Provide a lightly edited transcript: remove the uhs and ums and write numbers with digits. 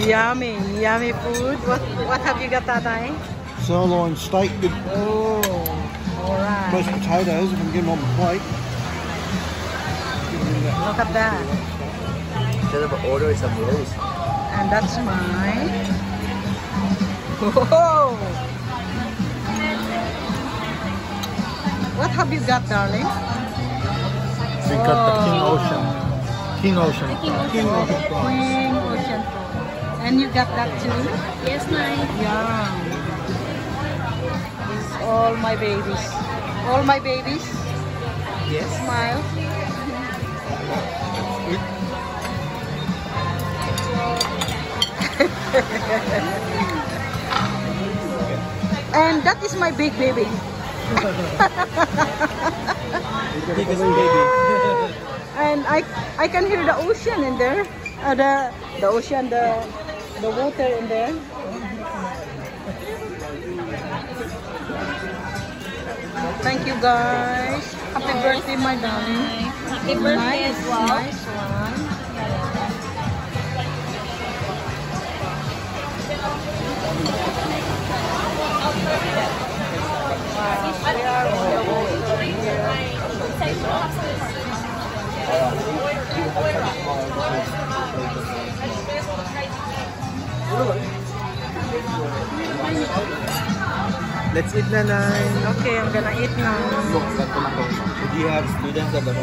Yummy, yummy food. What have you got, Tatay? Sirloin steak with alright. mashed potatoes. If I can get them on the plate. Look at that. Instead of order some rolls. And that's mine. Whoa! What have you got, darling? We got the King Ocean. King Ocean. King Ocean. And you got that too? Yes, ma'am. Yeah. It's all my babies. All my babies. Yes. Smile. And that is my big baby. Biggest baby. And I can hear the ocean in there. The ocean, the water in there. Thank you guys. Happy birthday, my darling. Happy birthday as well. Nice one. We are on the water here. Let's eat, Nanay. Okay, I'm gonna eat now. Do you have students at the